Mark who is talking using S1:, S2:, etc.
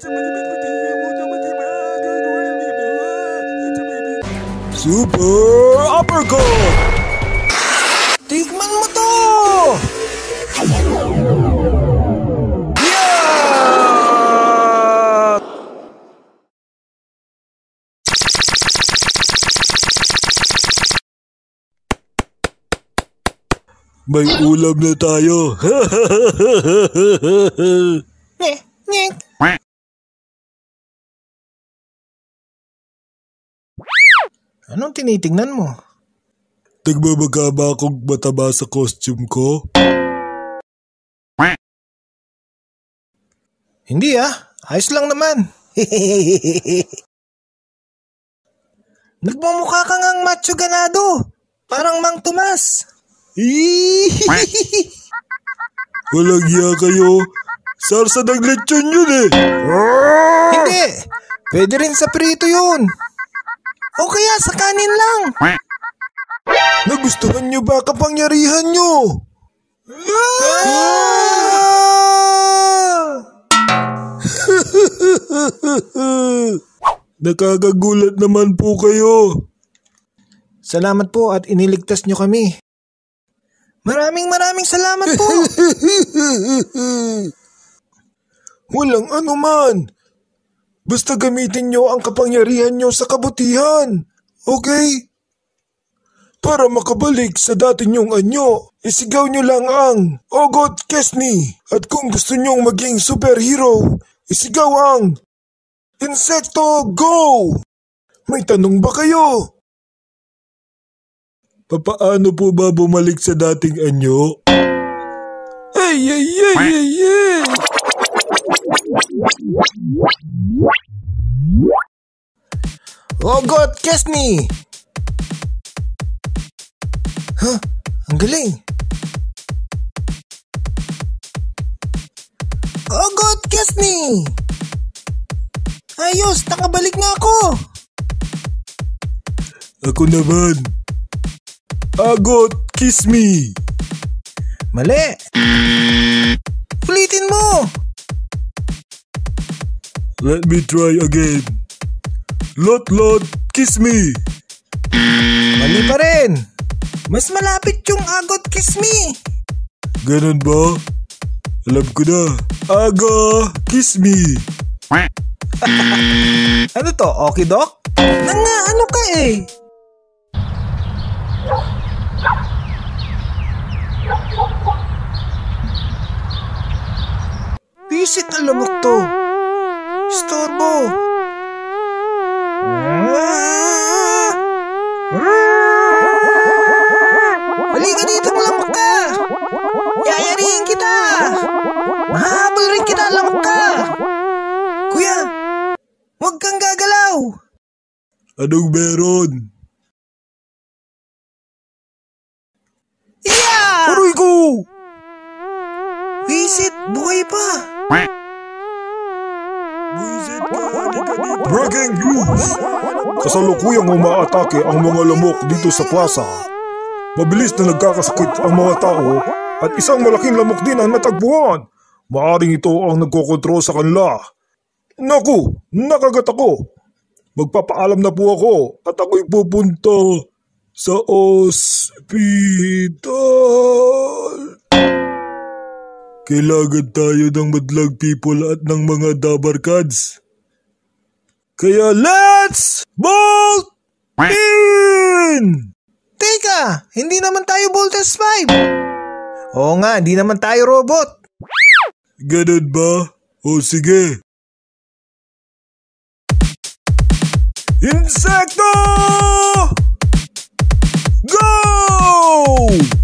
S1: Super Uppercut! Tikman mo to! Yeah! May ulam na tayo.
S2: Anong tinitingnan mo?
S1: Nagbabaga ba akong mataba sa costume ko?
S2: Hindi ayos lang naman. Nagmumukha ka ngang macho ganado. Parang Mang Tomas.
S1: Walang hiya kayo. Sarsa ng lechon yun eh.
S2: Hindi. Pwede rin sa prito yun. O kaya sa kanin lang.
S1: Nagustuhan nyo ba kapangyarihan nyo? Nakakagulat naman po kayo.
S2: Salamat po at iniligtas nyo kami. Maraming salamat po.
S1: Walang anuman. Basta gamitin nyo ang kapangyarihan nyo sa kabutihan. Okay? Para makabalik sa dati nyong anyo, isigaw nyo lang ang ogotkesni. At kung gusto nyong maging superhero, isigaw ang Insekto Go! May tanong ba kayo? Papaano po ba bumalik sa dating anyo? Ay!
S2: Ogotkesni! Ang galing! Ogotkesni! Ayos! Nakabalik na ako!
S1: Ako naman! Agot kiss me!
S2: Mali! Ulitin mo!
S1: Let me try again. Lot, kiss me!
S2: Mali pa rin! Mas malapit yung agot kiss me!
S1: Ganon ba? Alam ko na. Aga, kiss me!
S2: Ano to? Okay, Doc? Ano ka eh? Pisit na lamok to. Istorbo. Halika dito, lamok ka. Yayarihin kita. Mahabol rin kita, lamok ka. Kuya, huwag kang gagalaw.
S1: Anong meron?
S2: Yeah!
S1: Aray ko!
S2: Visit, buhay pa.
S1: Buisit ka, halika dito. Breaking news! Kasalukuyang umaatake ang mga lamok dito sa plaza. Mabilis na nagkakasakit ang mga tao at isang malaking lamok din ang natagpuan. Maaring ito ang nagkokontrol sa kanila. Naku, nakagat ako. Magpapaalam na po ako at ako'y pupunta sa ospital. Kailangan tayo ng madlang people at ng mga dabarkads. Kaya let's bolt in!
S2: Teka, hindi naman tayo Voltes 5. Oo nga, hindi naman tayo robot.
S1: Ganun ba? O sige. Insekto Go!